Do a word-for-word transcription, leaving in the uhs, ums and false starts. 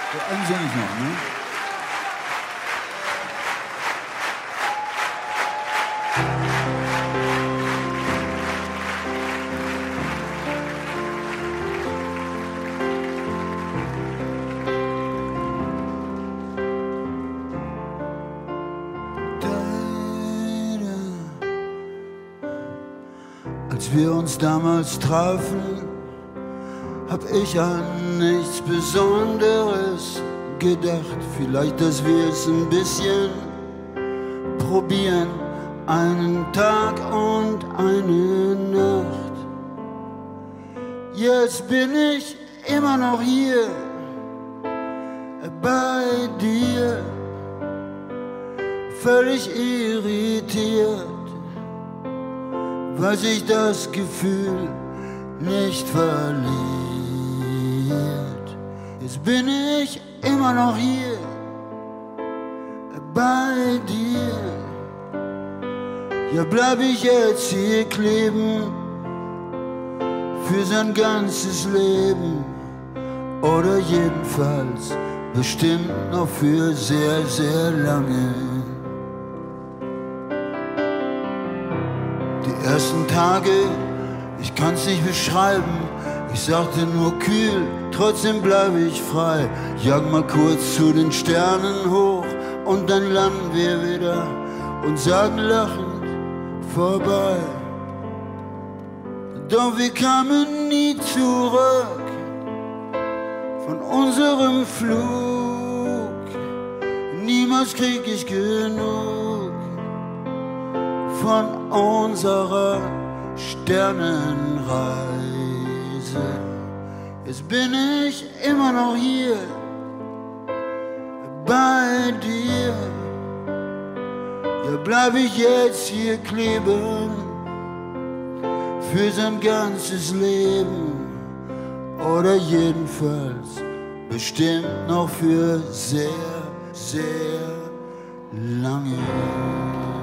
Ja, einen sing ich noch, ne? Als wir uns damals trafen, hab ich an nichts Besonderes gedacht. Vielleicht, dass wir es ein bisschen probieren, einen Tag und eine Nacht. Jetzt bin ich immer noch hier bei dir, völlig irritiert, weil sich das Gefühl nicht verliert. Jetzt bin ich immer noch hier bei dir. Ja, bleib ich jetzt hier kleben für sein ganzes Leben oder jedenfalls bestimmt noch für sehr, sehr lange. Die ersten Tage, ich kann's nicht beschreiben, ich sagte nur kühl, trotzdem bleib ich frei. Jag mal kurz zu den Sternen hoch und dann landen wir wieder und sagen lachend vorbei. Doch wir kamen nie zurück von unserem Flug. Niemals krieg ich genug von unserer Sternenreise. Jetzt bin ich immer noch hier bei dir. Ja, bleib ich jetzt hier kleben für sein ganzes Leben oder jedenfalls bestimmt noch für sehr, sehr lange.